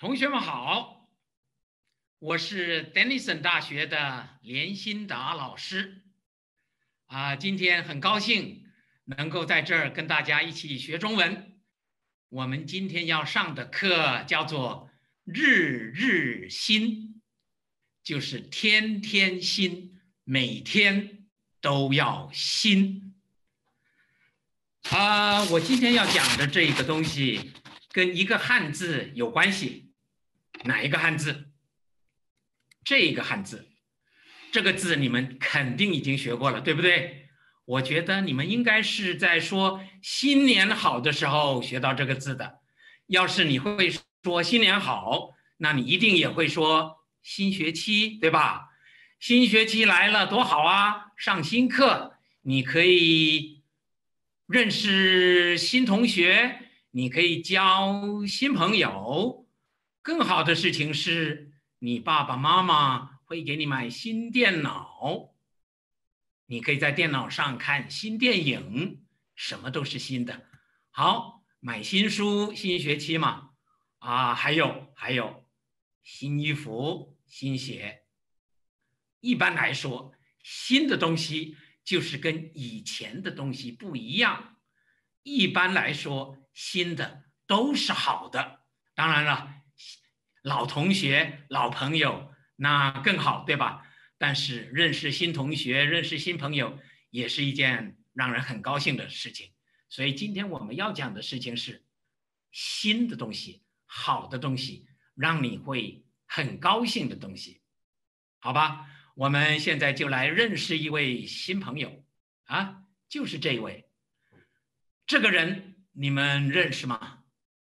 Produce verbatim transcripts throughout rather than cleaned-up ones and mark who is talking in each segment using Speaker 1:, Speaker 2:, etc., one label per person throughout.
Speaker 1: 同学们好，我是 Denison 大学的连新达老师啊，今天很高兴能够在这儿跟大家一起学中文。我们今天要上的课叫做日日新，就是天天新，每天都要新。啊，我今天要讲的这个东西跟一个汉字有关系。哪一个汉字？这个汉字，这个字你们肯定已经学过了，对不对？我觉得你们应该是在说新年好的时候学到这个字的。要是你会说新年好，那你一定也会说新学期，对吧？新学期来了多好啊，上新课，你可以认识新同学，你可以交新朋友。更好的事情是，你爸爸妈妈会给你买新电脑，你可以在电脑上看新电影，什么都是新的。好，买新书，新学期嘛，啊，还有还有新衣服、新鞋。一般来说，新的东西就是跟以前的东西不一样。一般来说，新的都是好的。当然了，老同学、老朋友那更好，对吧？但是认识新同学、认识新朋友也是一件让人很高兴的事情。所以今天我们要讲的事情是新的东西、好的东西，让你会很高兴的东西，好吧？我们现在就来认识一位新朋友啊，就是这位。这个人你们认识吗？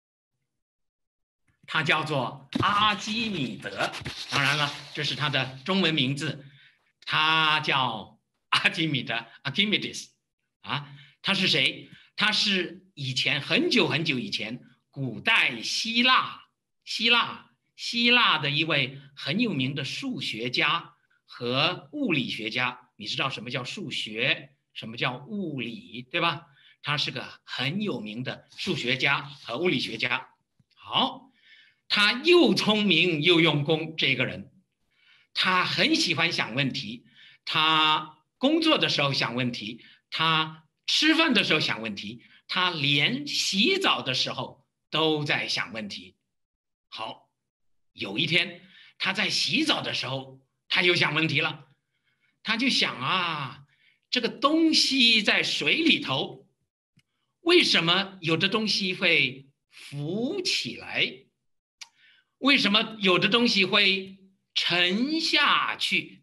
Speaker 1: 他叫做阿基米德，当然了，这是他的中文名字，他叫阿基米德 （Archimedes） 啊。他是谁？他是以前很久很久以前，古代希腊希腊希腊的一位很有名的数学家和物理学家。你知道什么叫数学，什么叫物理，对吧？他是个很有名的数学家和物理学家。好。他又聪明又用功，这个人，他很喜欢想问题，他工作的时候想问题，他吃饭的时候想问题，他连洗澡的时候都在想问题。好，有一天他在洗澡的时候，他又想问题了，他就想啊，这个东西在水里头，为什么有的东西会浮起来？为什么有的东西会沉下去？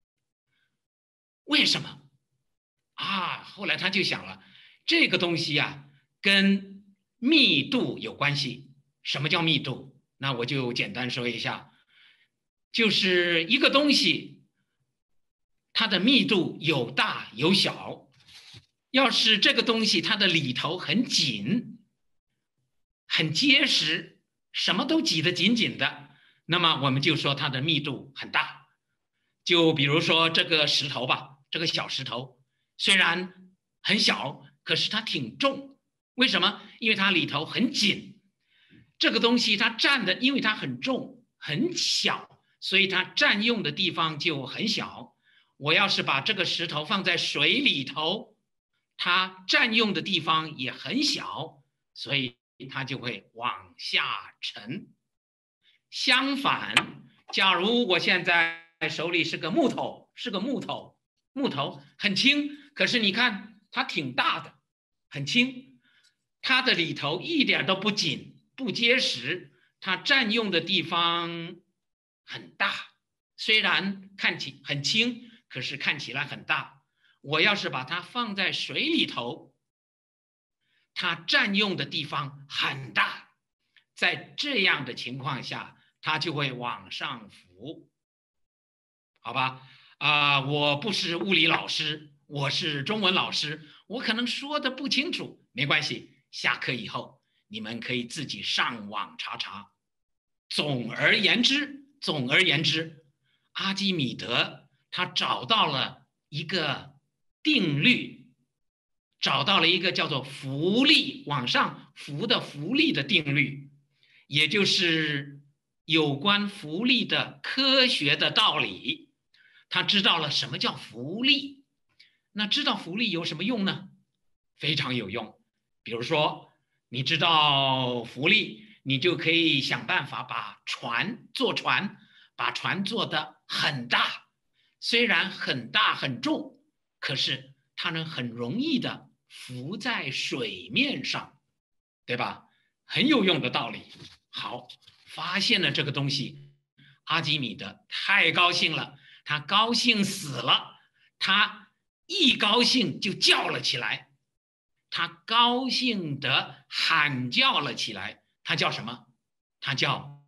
Speaker 1: 为什么啊？后来他就想了，这个东西啊，跟密度有关系。什么叫密度？那我就简单说一下，就是一个东西，它的密度有大有小。要是这个东西它的里头很紧、很结实，什么都挤得紧紧的，那么我们就说它的密度很大。就比如说这个石头吧，这个小石头虽然很小，可是它挺重。为什么？因为它里头很紧。这个东西它占的，因为它很重很小，所以它占用的地方就很小。我要是把这个石头放在水里头，它占用的地方也很小，所以它就会往下沉。相反，假如我现在手里是个木头，是个木头，木头很轻，可是你看它挺大的，很轻，它的里头一点都不紧不结实，它占用的地方很大，虽然看起很轻，可是看起来很大。我要是把它放在水里头，它占用的地方很大，在这样的情况下，它就会往上浮，好吧？啊、呃，我不是物理老师，我是中文老师，我可能说的不清楚，没关系，下课以后你们可以自己上网查查。总而言之，总而言之，阿基米德他找到了一个定律，找到了一个叫做浮力，往上浮的浮力的定律，也就是有关福利的科学的道理，他知道了什么叫福利。那知道福利有什么用呢？非常有用。比如说，你知道福利，你就可以想办法把船坐船，把船做得很大，虽然很大很重，可是它能很容易的浮在水面上，对吧？很有用的道理。好，发现了这个东西，阿基米德太高兴了，他高兴死了，他一高兴就叫了起来，他高兴地喊叫了起来。他叫什么？他叫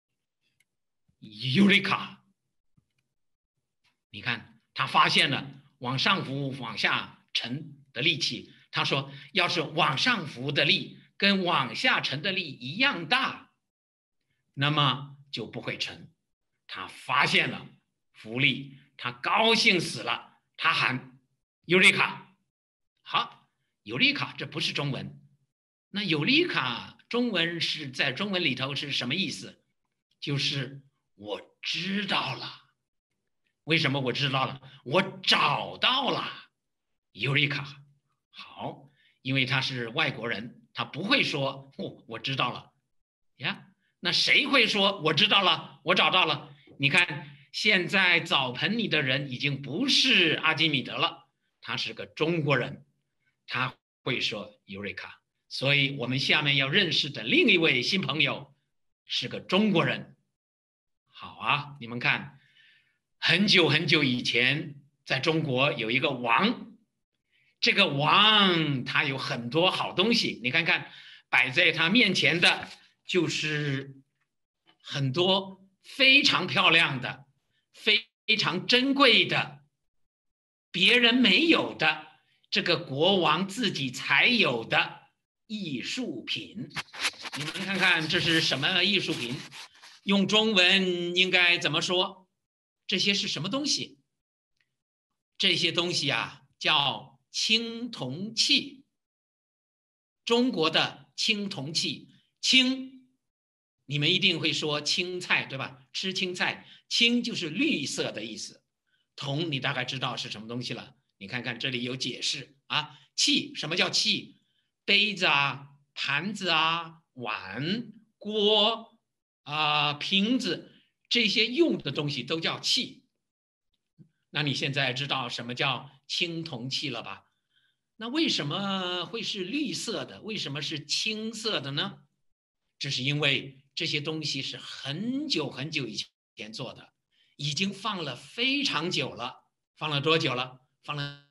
Speaker 1: 尤里卡。你看，他发现了往上浮、往下沉的力气。他说，要是往上浮的力跟往下沉的力一样大，那么就不会沉。他发现了浮力，他高兴死了，他喊尤里卡。好，尤里卡这不是中文，那尤里卡中文是在中文里头是什么意思？就是我知道了。为什么我知道了？我找到了尤里卡。好，因为他是外国人，他不会说哦，我知道了呀。那谁会说我知道了，我找到了？你看，现在澡盆里的人已经不是阿基米德了，他是个中国人，他会说尤里卡。所以我们下面要认识的另一位新朋友是个中国人。好啊，你们看，很久很久以前，在中国有一个王，这个王他有很多好东西，你看看摆在他面前的就是很多非常漂亮的、非常珍贵的、别人没有的，这个国王自己才有的艺术品。你们看看这是什么艺术品？用中文应该怎么说？这些是什么东西？这些东西啊，叫青铜器。中国的青铜器，青，你们一定会说青菜，对吧？吃青菜，青就是绿色的意思。铜，你大概知道是什么东西了。你看看这里有解释啊。器，什么叫器？杯子啊，盘子啊，碗、锅啊、瓶子，这些用的东西都叫器。那你现在知道什么叫青铜器了吧？那为什么会是绿色的？为什么是青色的呢？这是因为这些东西是很久很久以前做的，已经放了非常久了。放了多久了？放了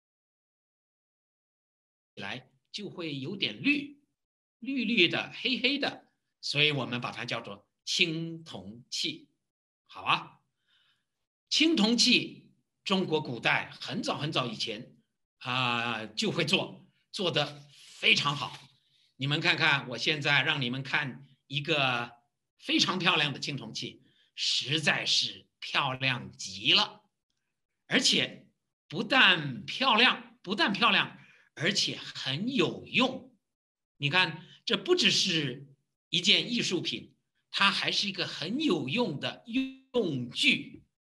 Speaker 1: 起来就会有点绿，绿绿的、黑黑的，所以我们把它叫做青铜器。好啊，青铜器，中国古代很早很早以前啊、呃、就会做，做得非常好。你们看看，我现在让你们看一个非常漂亮的青铜器，实在是漂亮极了。而且不但漂亮，不但漂亮，而且很有用。你看，这不只是一件艺术品，它还是一个很有用的用具。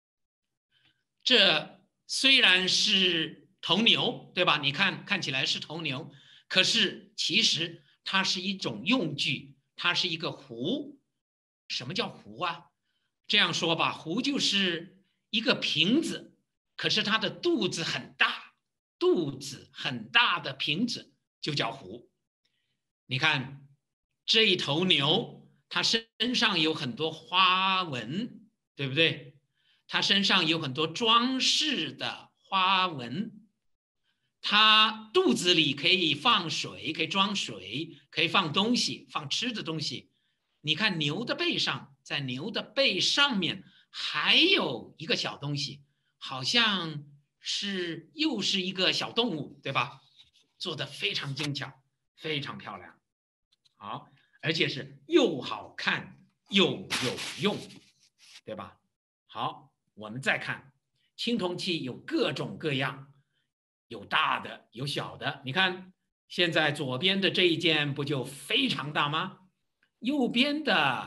Speaker 1: 这虽然是头牛，对吧？你看看起来是头牛，可是其实它是一种用具，它是一个壶。什么叫壶啊？这样说吧，壶就是一个瓶子，可是它的肚子很大，肚子很大的瓶子就叫壶。你看这一头牛，它身上有很多花纹，对不对？它身上有很多装饰的花纹，它肚子里可以放水，可以装水，可以放东西，放吃的东西。你看牛的背上，在牛的背上面还有一个小东西，好像是又是一个小动物，对吧？做得非常精巧，非常漂亮。好，而且是又好看又有用，对吧？好，我们再看青铜器有各种各样，有大的有小的。你看现在左边的这一件不就非常大吗？右边的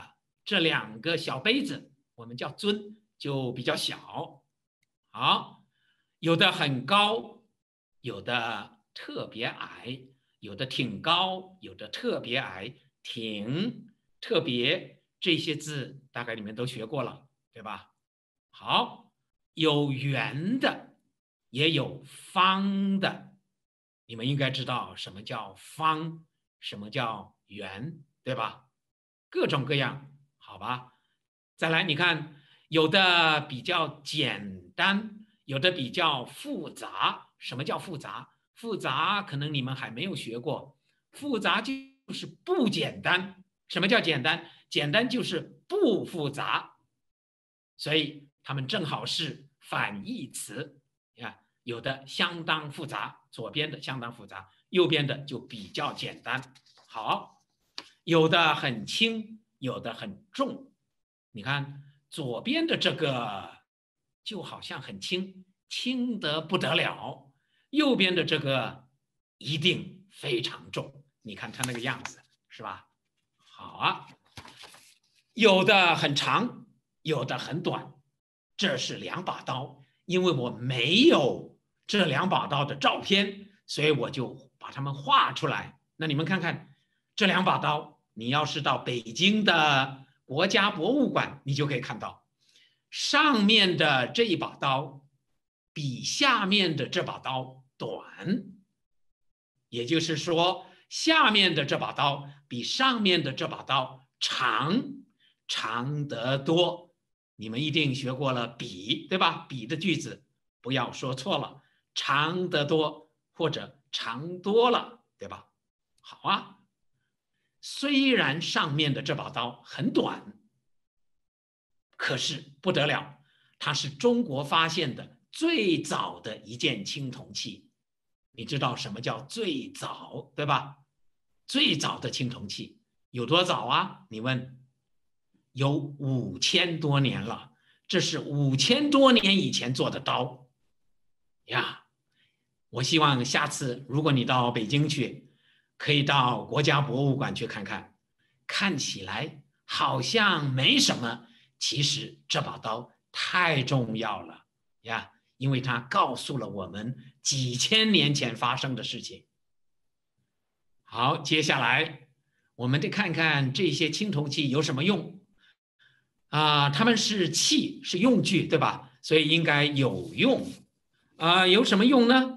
Speaker 1: 这两个小杯子，我们叫尊，就比较小。好，有的很高，有的特别矮，有的挺高，有的特别矮，挺特别，这些字大概你们都学过了，对吧？好，有圆的，也有方的。你们应该知道什么叫方，什么叫圆，对吧？各种各样，好吧？再来，你看，有的比较简单，有的比较复杂。什么叫复杂？复杂可能你们还没有学过，复杂就是不简单。什么叫简单？简单就是不复杂，所以它们正好是反义词呀。有的相当复杂，左边的相当复杂，右边的就比较简单。好，有的很轻，有的很重。你看左边的这个就好像很轻，轻得不得了；右边的这个一定非常重。你看它那个样子，是吧？好啊，有的很长，有的很短。这是两把刀，因为我没有这两把刀的照片，所以我就把它们画出来。那你们看看这两把刀，你要是到北京的国家博物馆，你就可以看到上面的这一把刀比下面的这把刀短，也就是说，下面的这把刀比上面的这把刀长，长得多。你们一定学过了比，对吧？比的句子不要说错了，长得多或者长多了，对吧？好啊，虽然上面的这把刀很短，可是不得了，它是中国发现的最早的一件青铜器。你知道什么叫最早，对吧？最早的青铜器有多早啊？你问。有五千多年了，这是五千多年以前做的刀呀。我希望下次如果你到北京去，可以到国家博物馆去看看，看起来好像没什么，其实这把刀太重要了呀，因为它告诉了我们几千年前发生的事情。好，接下来我们得看看这些青铜器有什么用。啊，它们是器，是用具，对吧？所以应该有用。啊，有什么用呢？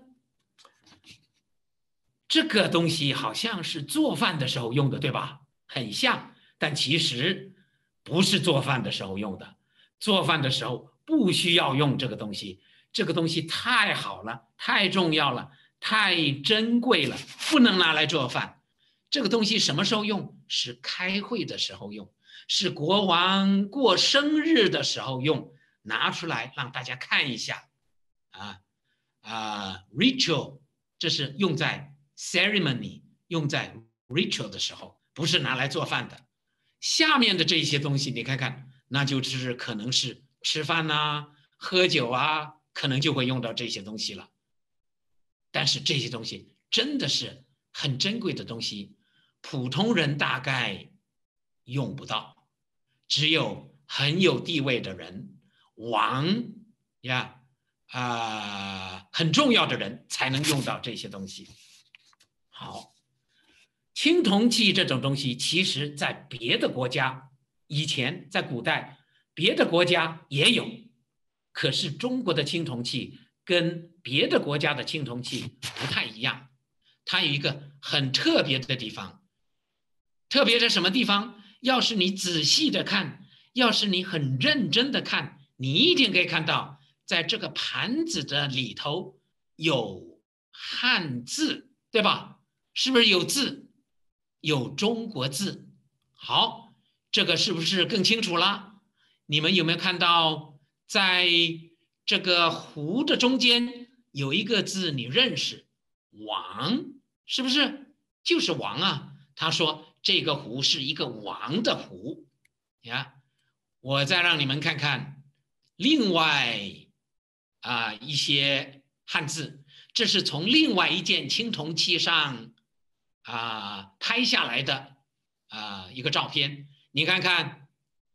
Speaker 1: 这个东西好像是做饭的时候用的，对吧？很像，但其实不是做饭的时候用的。做饭的时候不需要用这个东西，这个东西太好了，太重要了，太珍贵了，不能拿来做饭。这个东西什么时候用？是开会的时候用。是国王过生日的时候用，拿出来让大家看一下。啊啊 ，ritual 这是用在 ceremony， 用在 ritual 的时候，不是拿来做饭的。下面的这些东西你看看，那就是可能是吃饭啊、喝酒啊，可能就会用到这些东西了。但是这些东西真的是很珍贵的东西，普通人大概用不到。只有很有地位的人，王呀啊、呃，很重要的人才能用到这些东西。好，青铜器这种东西，其实在别的国家，以前在古代，别的国家也有，可是中国的青铜器跟别的国家的青铜器不太一样，它有一个很特别的地方。特别在什么地方？要是你仔细的看，要是你很认真的看，你一定可以看到，在这个盘子的里头有汉字，对吧？是不是有字？有中国字。好，这个是不是更清楚了？你们有没有看到，在这个壶的中间有一个字你认识？王，是不是？就是王啊。他说这个壶是一个王的壶呀。我再让你们看看另外啊一些汉字，这是从另外一件青铜器上啊拍下来的啊一个照片。你看看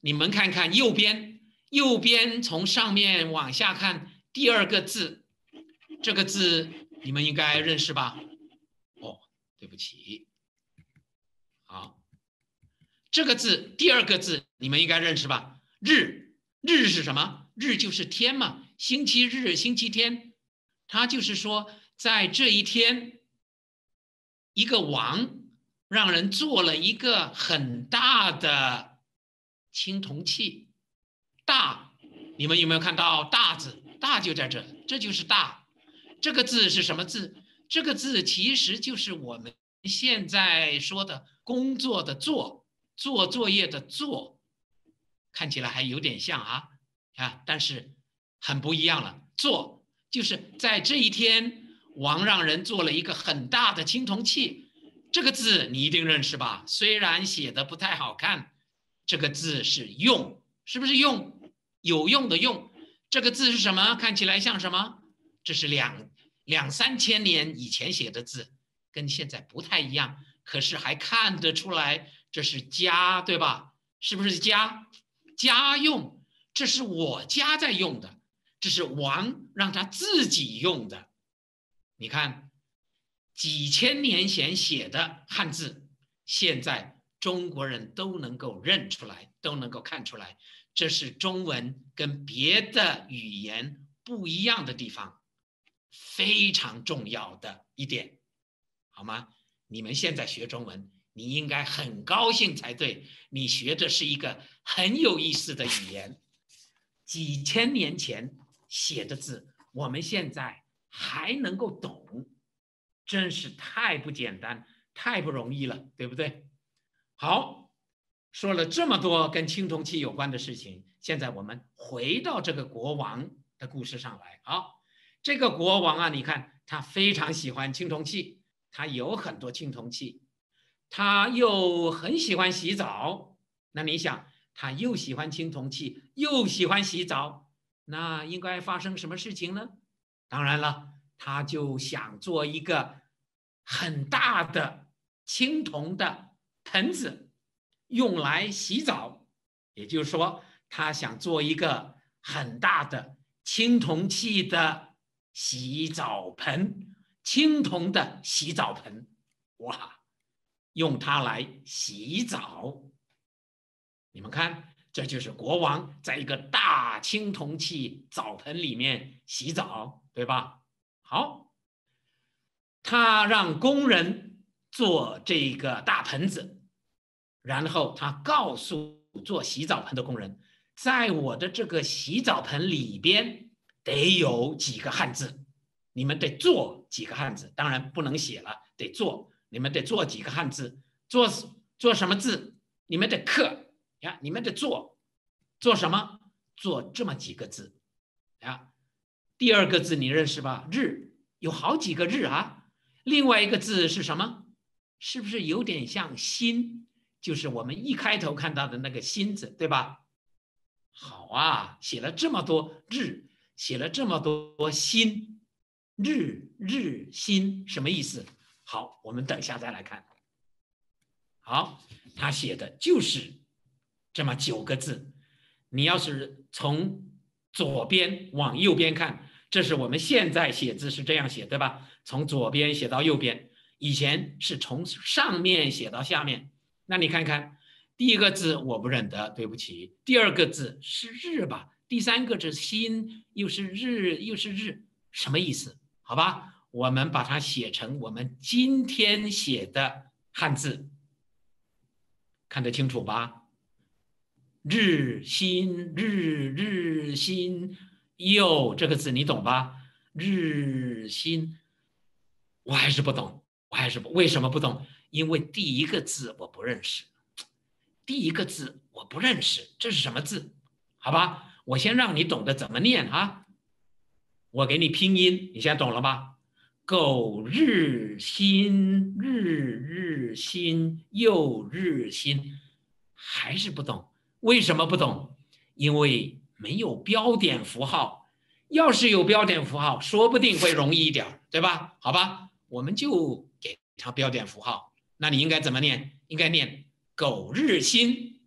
Speaker 1: 你们看看右边，右边从上面往下看，第二个字，这个字你们应该认识吧？哦，对不起，好，这个字第二个字你们应该认识吧？日，日是什么？日就是天嘛，星期日、星期天，它就是说在这一天，一个王让人做了一个很大的青铜器，大，你们有没有看到大字？大就在这，这就是大。这个字是什么字？这个字其实就是我们现在说的工作的做，做作业的做，看起来还有点像啊啊，但是很不一样了。做就是在这一天，王让人做了一个很大的青铜器。这个字你一定认识吧？虽然写的不太好看，这个字是用，是不是用？有用的用。这个字是什么？看起来像什么？这是两两三千年以前写的字，跟现在不太一样，可是还看得出来这是家，对吧？是不是家？家用，这是我家在用的，这是王让他自己用的。你看，几千年前写的汉字，现在中国人都能够认出来，都能够看出来，这是中文跟别的语言不一样的地方，非常重要的一点，好吗？你们现在学中文，你应该很高兴才对，你学的是一个很有意思的语言。几千年前写的字，我们现在还能够懂，真是太不简单，太不容易了，对不对？好，说了这么多跟青铜器有关的事情，现在我们回到这个国王的故事上来。好，这个国王啊，你看他非常喜欢青铜器，他有很多青铜器，他又很喜欢洗澡。那你想，他又喜欢青铜器，又喜欢洗澡，那应该发生什么事情呢？当然了，他就想做一个很大的青铜的盆子，用来洗澡。也就是说，他想做一个很大的青铜器的洗澡盆，青铜的洗澡盆，哇，用它来洗澡。你们看，这就是国王在一个大青铜器澡盆里面洗澡，对吧？好，他让工人做这个大盆子，然后他告诉做洗澡盆的工人，在我的这个洗澡盆里边得有几个汉字，你们得做几个汉字，当然不能写了，得做，你们得做几个汉字，做做什么字？你们得刻。呀，你们得做做什么？做这么几个字啊。第二个字你认识吧？日，有好几个日啊。另外一个字是什么？是不是有点像心？就是我们一开头看到的那个心字，对吧？好啊，写了这么多日，写了这么多心，日日心什么意思？好，我们等一下再来看。好，他写的就是这么九个字，你要是从左边往右边看，这是我们现在写字是这样写，对吧？从左边写到右边，以前是从上面写到下面。那你看看，第一个字我不认得，对不起。第二个字是日吧？第三个字心，又是日，又是日，什么意思？好吧，我们把它写成我们今天写的汉字，看得清楚吧？日新日日新，又这个字你懂吧？日新，我还是不懂，我还是不为什么不懂？因为第一个字我不认识，第一个字我不认识，这是什么字？好吧，我先让你懂得怎么念啊，我给你拼音，你现在懂了吧？苟日新，日日新，又日新，还是不懂。为什么不懂？因为没有标点符号。要是有标点符号，说不定会容易一点，对吧？好吧，我们就给它标点符号。那你应该怎么念？应该念苟日新，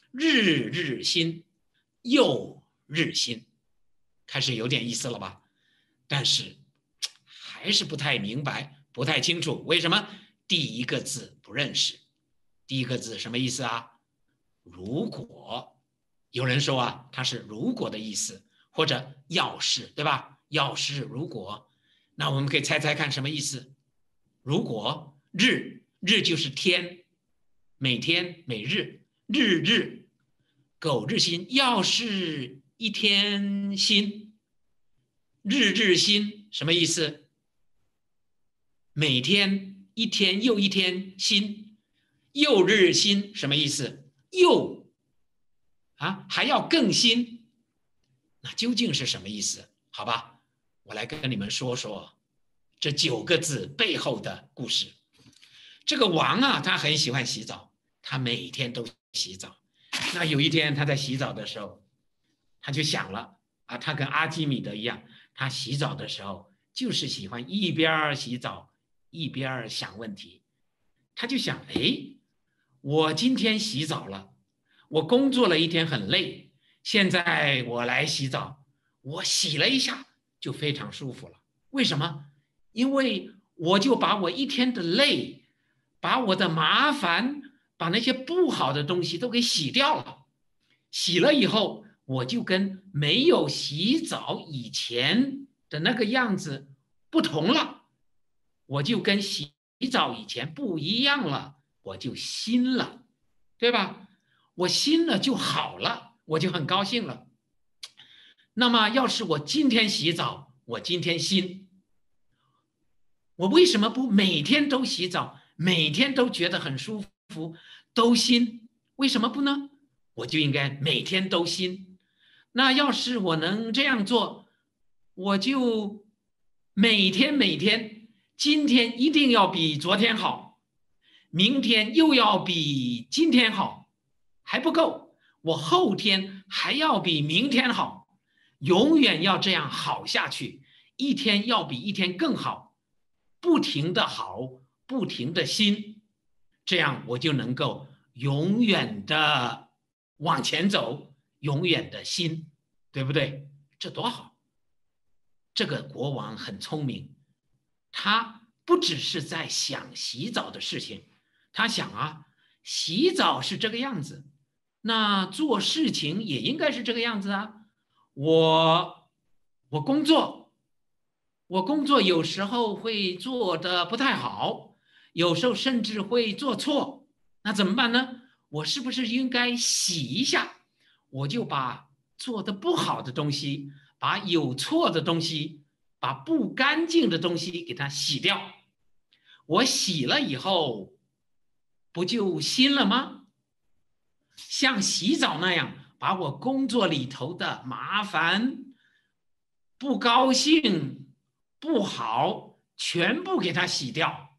Speaker 1: 日日新，又日新，开始有点意思了吧？但是还是不太明白，不太清楚，为什么？第一个字不认识。第一个字什么意思啊？如果。有人说啊，它是如果的意思，或者要是，对吧？要是如果，那我们可以猜猜看什么意思？如果日，日就是天，每天每日，日日苟日新，要是一天新，日日新什么意思？每天一天又一天新，又日新什么意思？又啊还要更新，那究竟是什么意思？好吧，我来跟你们说说这九个字背后的故事。这个王啊，他很喜欢洗澡，他每天都洗澡。那有一天他在洗澡的时候，他就想了啊，他跟阿基米德一样，他洗澡的时候就是喜欢一边洗澡一边想问题。他就想，哎，我今天洗澡了，我工作了一天很累，现在我来洗澡，我洗了一下就非常舒服了。为什么？因为我就把我一天的累，把我的麻烦，把那些不好的东西都给洗掉了。洗了以后，我就跟没有洗澡以前的那个样子不同了，我就跟洗澡以前不一样了，我就新了，对吧？我新了就好了，我就很高兴了。那么要是我今天洗澡，我今天新，我为什么不每天都洗澡，每天都觉得很舒服，都新？为什么不呢？我就应该每天都新。那要是我能这样做，我就每天每天，今天一定要比昨天好，明天又要比今天好，还不够，我后天还要比明天好，永远要这样好下去，一天要比一天更好，不停的好，不停的新，这样我就能够永远的往前走，永远的新，对不对？这多好！这个国王很聪明，他不只是在想洗澡的事情，他想啊，洗澡是这个样子，那做事情也应该是这个样子啊。我我工作，我工作有时候会做得不太好，有时候甚至会做错，那怎么办呢？我是不是应该洗一下？我就把做得不好的东西，把有错的东西，把不干净的东西给它洗掉。我洗了以后，不就新了吗？像洗澡那样，把我工作里头的麻烦、不高兴、不好，全部给它洗掉。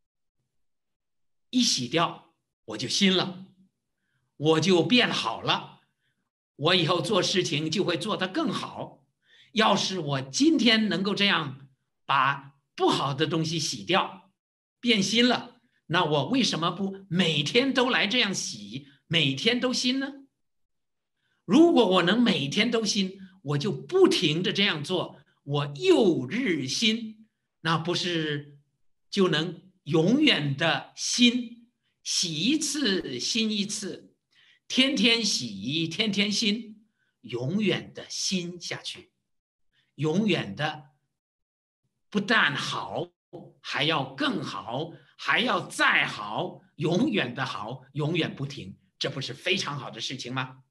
Speaker 1: 一洗掉，我就新了，我就变好了，我以后做事情就会做得更好。要是我今天能够这样把不好的东西洗掉，变新了，那我为什么不每天都来这样洗，每天都新呢？如果我能每天都新，我就不停地这样做，我又日新，那不是就能永远的新，洗一次新一次，天天洗天天新，永远的新下去，永远的不但好，还要更好，还要再好，永远的好，永远不停，这不是非常好的事情吗？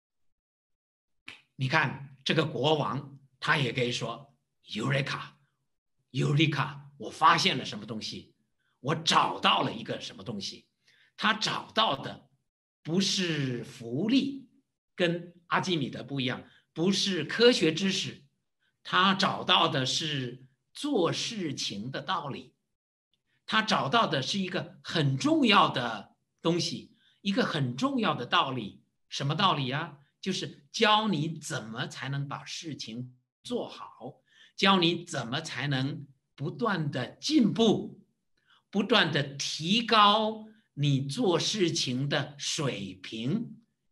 Speaker 1: 你看这个国王，他也可以说 Eureka Eureka， 我发现了什么东西，我找到了一个什么东西。他找到的不是福利，跟阿基米德不一样，不是科学知识，他找到的是做事情的道理，他找到的是一个很重要的东西，一个很重要的道理。什么道理啊？就是教你怎么才能把事情做好，教你怎么才能不断的进步，不断的提高你做事情的水平，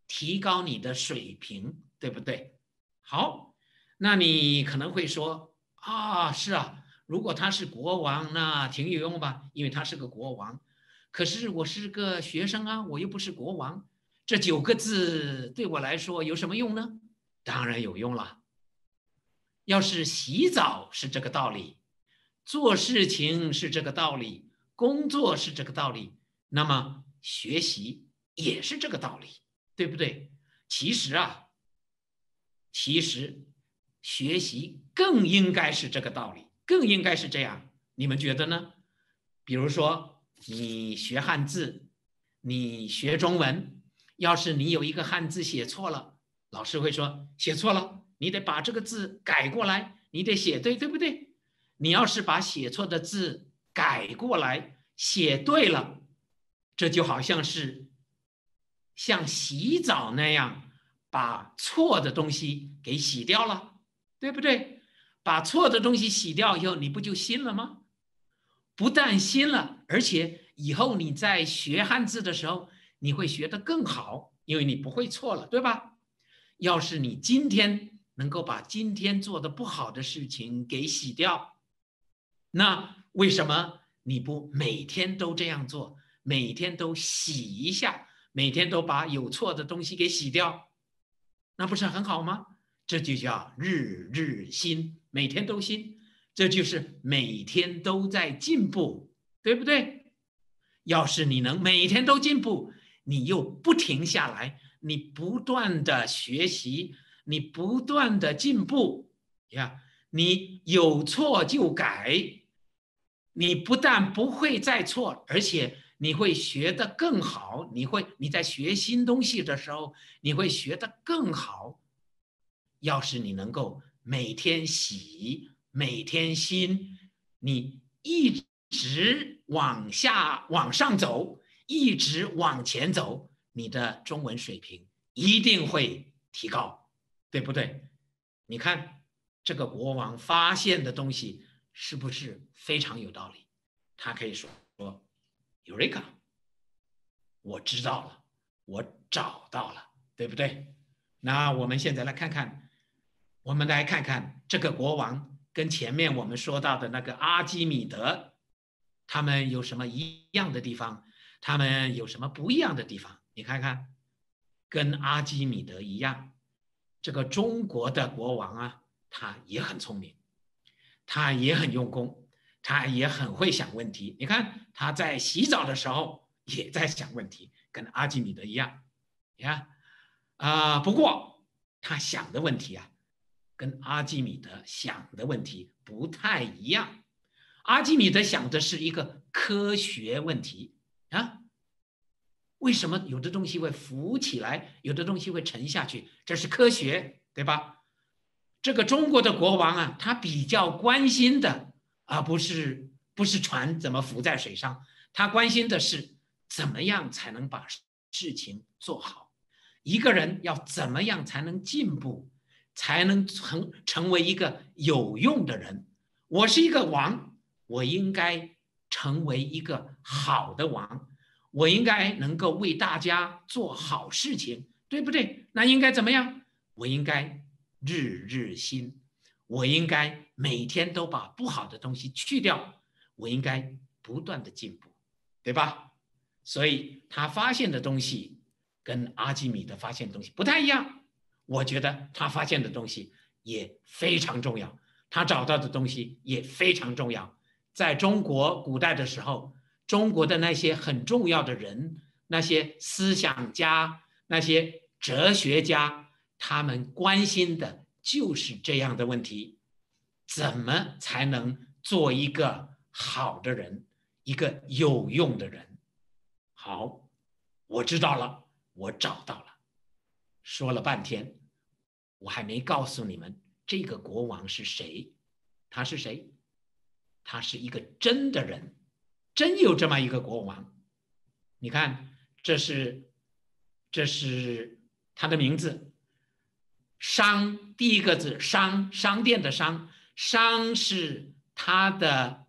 Speaker 1: 提高你的水平，对不对？好，那你可能会说啊，是啊，如果他是国王，那挺有用吧，因为他是个国王。可是我是个学生啊，我又不是国王，这九个字对我来说有什么用呢？当然有用了。要是洗澡是这个道理，做事情是这个道理，工作是这个道理，那么学习也是这个道理，对不对？其实啊，其实学习更应该是这个道理，更应该是这样。你们觉得呢？比如说，你学汉字，你学中文，要是你有一个汉字写错了，老师会说写错了，你得把这个字改过来，你得写对，对不对？你要是把写错的字改过来，写对了，这就好像是像洗澡那样，把错的东西给洗掉了，对不对？把错的东西洗掉以后，你不就新了吗？不但新了，而且以后你在学汉字的时候，你会学得更好，因为你不会错了，对吧？要是你今天能够把今天做的不好的事情给洗掉，那为什么你不每天都这样做？每天都洗一下，每天都把有错的东西给洗掉，那不是很好吗？这就叫日日新，每天都新，这就是每天都在进步，对不对？要是你能每天都进步，你又不停下来，你不断的学习，你不断的进步呀，你有错就改，你不但不会再错，而且你会学得更好。你会你在学新东西的时候，你会学得更好。要是你能够每天洗，每天新，你一直往下往上走，一直往前走，你的中文水平一定会提高，对不对？你看这个国王发现的东西是不是非常有道理？他可以说说 Eureka， 我知道了，我找到了，对不对？那我们现在来看看，我们来看看这个国王跟前面我们说到的那个阿基米德，他们有什么一样的地方？他们有什么不一样的地方？你看看，跟阿基米德一样，这个中国的国王啊，他也很聪明，他也很用功，他也很会想问题。你看他在洗澡的时候也在想问题，跟阿基米德一样呀。啊、呃，不过他想的问题啊，跟阿基米德想的问题不太一样。阿基米德想的是一个科学问题啊，为什么有的东西会浮起来，有的东西会沉下去？这是科学，对吧？这个中国的国王啊，他比较关心的，而、啊、不是不是船怎么浮在水上，他关心的是怎么样才能把事情做好。一个人要怎么样才能进步，才能成成为一个有用的人？我是一个王，我应该成为一个好的王，我应该能够为大家做好事情，对不对？那应该怎么样？我应该日日新，我应该每天都把不好的东西去掉，我应该不断的进步，对吧？所以他发现的东西跟阿基米德发现的东西不太一样，我觉得他发现的东西也非常重要，他找到的东西也非常重要。在中国古代的时候，中国的那些很重要的人，那些思想家，那些哲学家，他们关心的就是这样的问题：怎么才能做一个好的人，一个有用的人？好，我知道了，我找到了。说了半天，我还没告诉你们这个国王是谁。他是谁？他是一个真的人，真有这么一个国王。你看，这是这是他的名字，商，第一个字商，商店的商，商是他的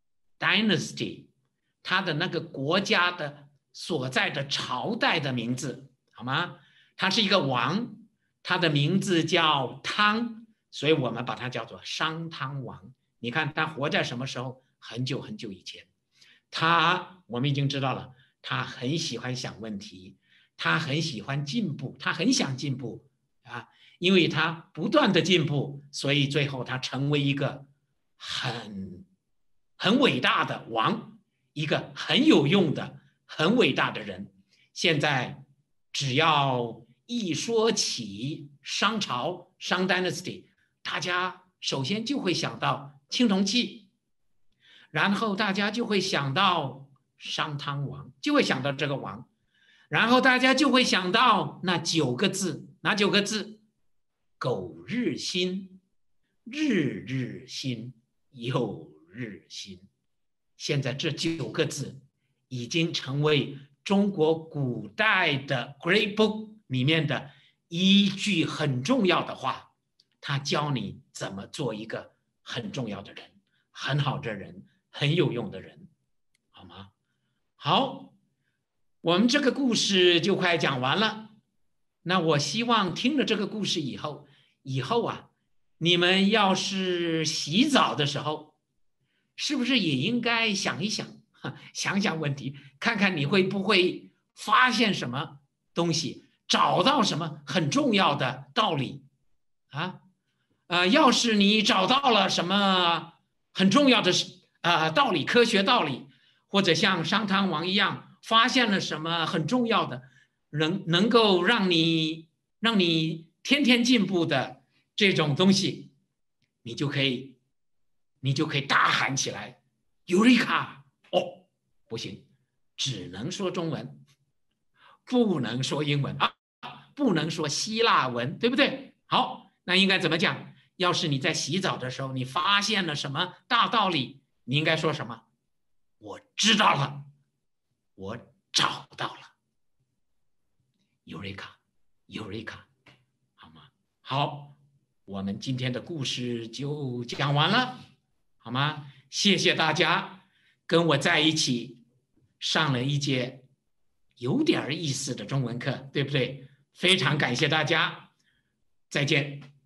Speaker 1: dynasty， 他的那个国家的所在的朝代的名字，好吗？ 他是一个王，他的名字叫汤，所以我们把他叫做商汤王。你看他活在什么时候？很久很久以前。他我们已经知道了，他很喜欢想问题，他很喜欢进步，他很想进步啊，因为他不断的进步，所以最后他成为一个很很伟大的王，一个很有用的、很伟大的人。现在只要一说起商朝商 dynasty， 大家首先就会想到青铜器，然后大家就会想到商汤王，就会想到这个王，然后大家就会想到那九个字，哪九个字？苟日新，日日新，又日新。现在这九个字已经成为中国古代的 Great Book 里面的一句很重要的话，他教你怎么做一个很重要的人，很好的人，很有用的人，好吗？好，我们这个故事就快讲完了。那我希望听了这个故事以后，以后啊，你们要是洗澡的时候，是不是也应该想一想，想想问题，看看你会不会发现什么东西，找到什么很重要的道理啊？呃，要是你找到了什么很重要的呃道理，科学道理，或者像商汤王一样发现了什么很重要的，能能够让你让你天天进步的这种东西，你就可以你就可以大喊起来 ，Eureka！ 哦，不行，只能说中文，不能说英文啊，不能说希腊文，对不对？好，那应该怎么讲？要是你在洗澡的时候，你发现了什么大道理，你应该说什么？我知道了，我找到了 ，Eureka！ Eureka！ 好吗？好，我们今天的故事就讲完了，好吗？谢谢大家跟我在一起上了一节有点意思的中文课，对不对？非常感谢大家，再见。